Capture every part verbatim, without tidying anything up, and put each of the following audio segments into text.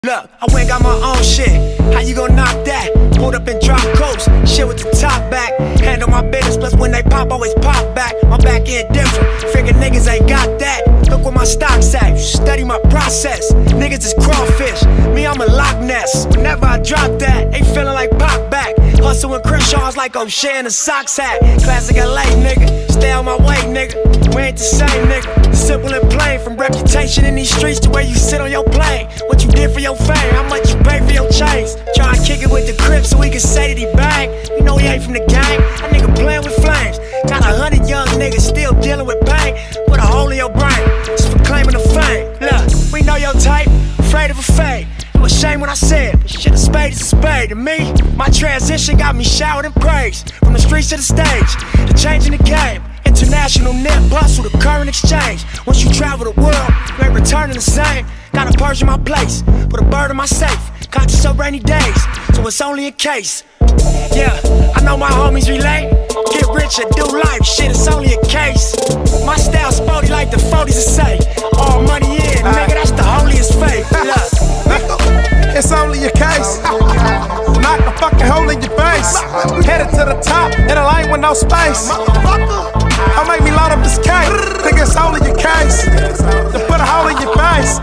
Look, I went got my own shit. How you gon' knock that? Pulled up and drop coats, shit with the top back. Handle my business, plus when they pop, always pop back. My back end different, figure niggas ain't got that. Look where my stock's at, study my process. Niggas is crawfish, me I'm a Loch Ness. Whenever I drop that, they feeling like pop back. Hustling Crenshaw's like O'Shea in a socks hat. Classic L A nigga, stay on my way nigga. We ain't the same nigga, simple and plain. From reputation in these streets to where you sit on your plane. What you did for your fame, how much you pay for your chains. Try and kick it with the Crips so we can say that he bang. You know he ain't from the gang, that nigga playing with flames. Got a hundred young niggas still dealing with pain. Put a hole in your brain, just for claiming the fame. Look, we know your type, afraid of a fade. It was shame when I said, but shit, a spade is a spade. To me, my transition got me showered in praise. From the streets to the stage, the change in the game. International net bustle, the current exchange. Once you travel the world, you ain't returning the same. Got a purge in my place, put a bird in my safe. Conscious of rainy days, so it's only a case. Yeah, I know my homies relate. Get rich or do life, shit, it's only a case. My style sporty like the forties would say. All money in, nigga, that's the holiest faith. Look, it's only a case. Knock a fucking hole in your face. Headed to the top in a lane with no space. Don't make me load up this cake. Think it's only a case to put a hole in your face.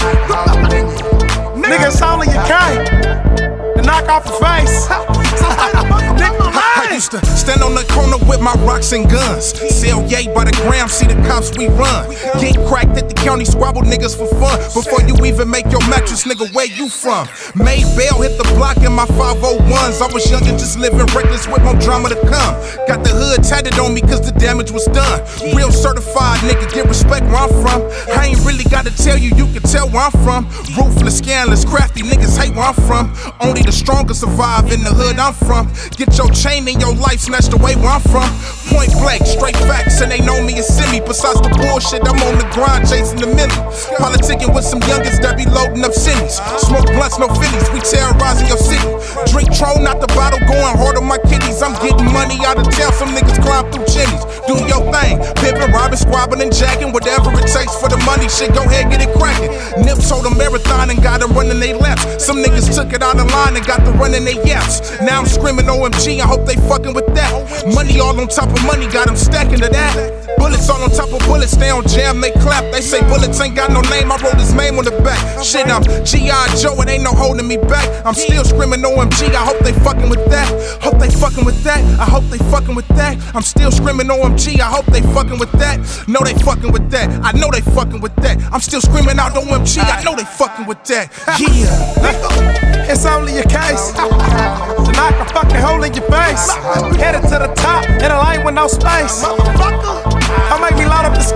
Nigga, it's only a cake to knock off your face. I used to stand on the corner with my rocks and guns. Sell yay by the gram, see the cops we run. Get cracked at the county, squabble niggas for fun. Before you even make your mattress, nigga, where you from? Made bail, hit the block in my five oh ones. I was young and just living reckless with more drama to come. Got the hood tatted on me cause the damage was done. Real certified nigga, get respect where I'm from. I ain't really gotta tell you, you can tell where I'm from. Ruthless, scandalous, crafty niggas hate where I'm from. Only the strongest survive in the hood I'm from. Get your chain in your life snatched away where I'm from. Point blank, straight facts, and they know me and see me. Besides the bullshit, I'm on the grind chasing the million. Politicking with some youngins that be loading up cities. Smoke blunts, no fillies, we terrorizing your city. Drink Tron out the bottle, going hard on my kidneys. I'm getting money out of town, some niggas climb through chimneys. Do your thing, pimpin', robbing, squabbing, and jacking. Whatever it takes for the money, shit, go ahead, get it cracking. Nip told a marathon and got them running they laps. Some niggas took it out of line and got the running they yaps. Now I'm screaming O M G, I hope they fucking with that. Money all on top of money, got them stacking to that. Bullets all on top of bullets, they on jam, they clap. They say bullets ain't got no name, I wrote his name on the back. Shit, I'm G I Joe, it ain't no holding me back. I'm still screaming O M G, I hope they fucking with that. Hope they fucking with that, I hope they fucking with that. I'm still screaming O M G, I hope they fucking with that. Know they fucking with that, I know they fucking with that. I'm still screaming out O M G, I know they fucking with that. Yeah, it's only a case to knock a fucking hole in your face. Headed to the top in a lane with no space. Don't make me load up the